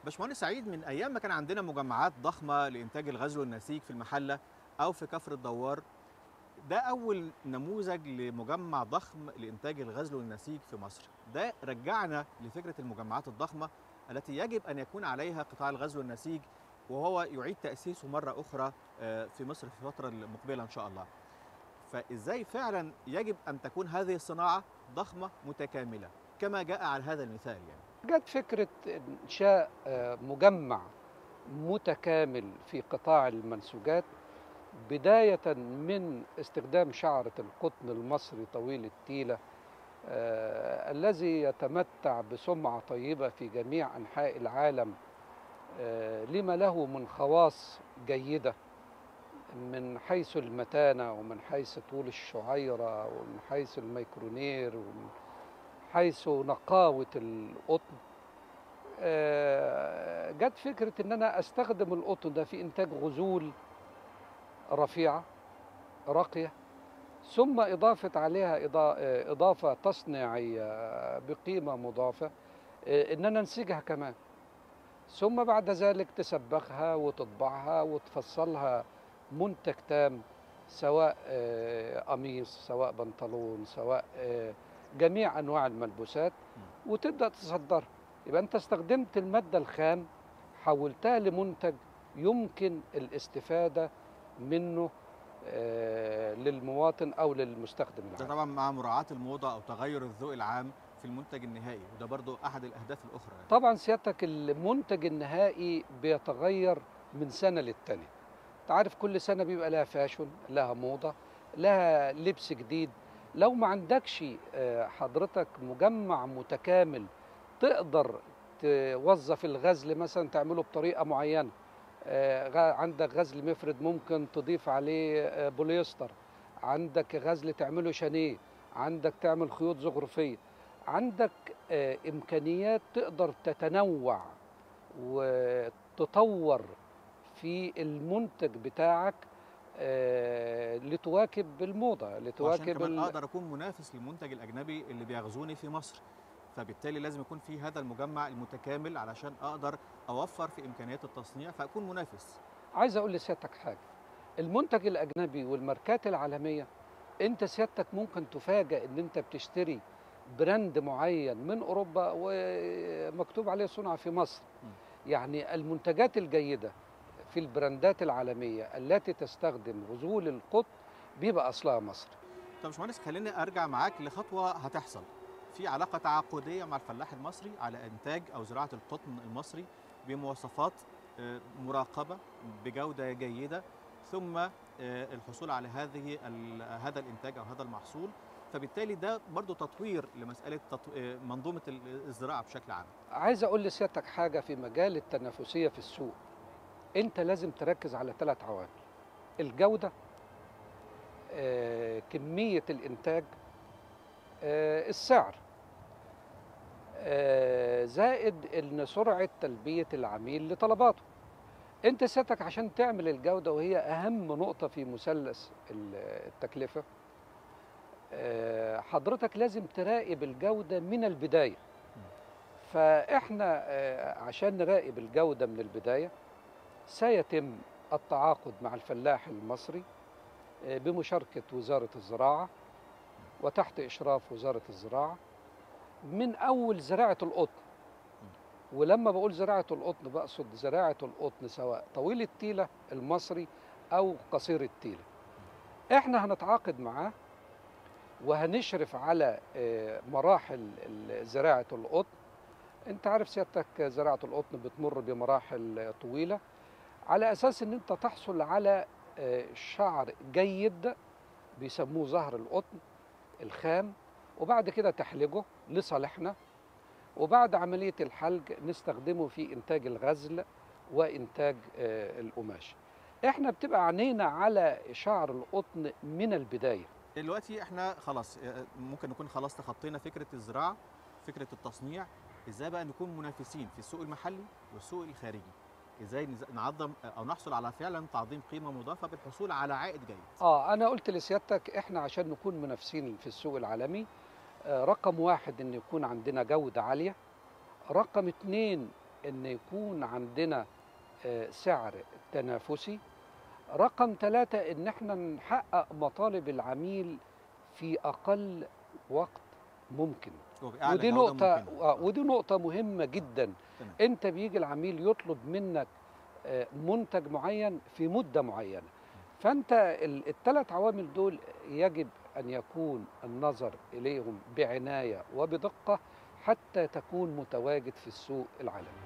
باشمهندس سعيد، من ايام ما كان عندنا مجمعات ضخمه لانتاج الغزل والنسيج في المحله او في كفر الدوار، ده اول نموذج لمجمع ضخم لانتاج الغزل والنسيج في مصر. ده رجعنا لفكره المجمعات الضخمه التي يجب ان يكون عليها قطاع الغزل والنسيج، وهو يعيد تاسيسه مره اخرى في مصر في الفتره المقبله ان شاء الله. فازاي فعلا يجب ان تكون هذه الصناعه ضخمه متكامله كما جاء على هذا المثال يعني. جت فكرة إنشاء مجمع متكامل في قطاع المنسوجات، بداية من استخدام شعرة القطن المصري طويل التيلة الذي يتمتع بسمعة طيبة في جميع أنحاء العالم، لما له من خواص جيدة من حيث المتانة ومن حيث طول الشعيرة ومن حيث الميكرونير ومن حيث نقاوة القطن. جت فكرة إن أنا أستخدم القطن ده في إنتاج غزول رفيعة راقية، ثم إضافة عليها إضافة تصنيعية بقيمة مضافة، إن أنا أنسجها كمان، ثم بعد ذلك تسبخها وتطبعها وتفصلها منتج تام، سواء قميص سواء بنطلون سواء جميع أنواع الملبوسات، وتبدأ تصدرها. يبقى أنت استخدمت المادة الخام، حولتها لمنتج يمكن الاستفادة منه للمواطن أو للمستخدم ده العام. طبعا مع مراعاة الموضة أو تغير الذوق العام في المنتج النهائي، وده برضو أحد الأهداف الأخرى يعني. طبعا سيادتك المنتج النهائي بيتغير من سنة للتانية. انت عارف كل سنة بيبقى لها فاشن، لها موضة، لها لبس جديد. لو ما عندكش حضرتك مجمع متكامل تقدر توظف الغزل مثلا تعمله بطريقة معينة، عندك غزل مفرد ممكن تضيف عليه بوليستر، عندك غزل تعمله شانيه، عندك تعمل خيوط زخرفية، عندك إمكانيات تقدر تتنوع وتطور في المنتج بتاعك لتواكب الموضة، وعشان لتواكب كمان أقدر أكون منافس للمنتج الأجنبي اللي بيغزوني في مصر، فبالتالي لازم يكون في هذا المجمع المتكامل علشان أقدر أوفر في إمكانيات التصنيع فأكون منافس. عايز أقول لسيادتك حاجة، المنتج الأجنبي والماركات العالمية، أنت سيادتك ممكن تفاجأ إن أنت بتشتري براند معين من أوروبا ومكتوب عليه صنع في مصر. يعني المنتجات الجيدة في البراندات العالمية التي تستخدم غزول القطن بيبقى أصلها مصري. طب يا باشمهندس، خليني أرجع معاك لخطوة هتحصل في علاقة تعاقدية مع الفلاح المصري على إنتاج أو زراعة القطن المصري بمواصفات مراقبة بجودة جيدة، ثم الحصول على هذا الإنتاج أو هذا المحصول. فبالتالي ده برضو تطوير لمسألة منظومة الزراعة بشكل عام. عايز أقول لسيادتك حاجة في مجال التنافسية في السوق، أنت لازم تركز على 3 عوامل: الجودة، كمية الإنتاج، السعر، زائد إن سرعة تلبية العميل لطلباته. أنت سيادتك عشان تعمل الجودة، وهي أهم نقطة في مثلث التكلفة، حضرتك لازم تراقب الجودة من البداية. فإحنا عشان نراقب الجودة من البداية سيتم التعاقد مع الفلاح المصري بمشاركة وزارة الزراعة وتحت إشراف وزارة الزراعة من أول زراعة القطن. ولما بقول زراعة القطن بقصد زراعة القطن سواء طويل التيلة المصري أو قصير التيلة. إحنا هنتعاقد معاه وهنشرف على مراحل زراعة القطن. أنت عارف سيادتك زراعة القطن بتمر بمراحل طويلة على أساس أن أنت تحصل على شعر جيد بيسموه زهر القطن الخام، وبعد كده تحلجه لصالحنا، وبعد عملية الحلج نستخدمه في إنتاج الغزل وإنتاج القماش. إحنا بتبقى عينينا على شعر القطن من البداية. دلوقتي احنا خلاص ممكن نكون خلاص تخطينا فكرة الزراعة، فكرة التصنيع. ازاي بقى نكون منافسين في السوق المحلي والسوق الخارجي؟ ازاي نعظم او نحصل على فعلا تعظيم قيمة مضافة بالحصول على عائد جيد؟ أنا قلت لسيادتك إحنا عشان نكون منافسين في السوق العالمي، رقم 1 إن يكون عندنا جودة عالية، رقم 2 ان يكون عندنا سعر تنافسي. رقم 3 ان احنا نحقق مطالب العميل في اقل وقت ممكن. وبأعلى ودي جودة نقطة ممكنة. ودي نقطة مهمة جدا. تمام. انت بيجي العميل يطلب منك منتج معين في مدة معينة، فانت الثلاث عوامل دول يجب ان يكون النظر اليهم بعناية وبدقة حتى تكون متواجد في السوق العالمي.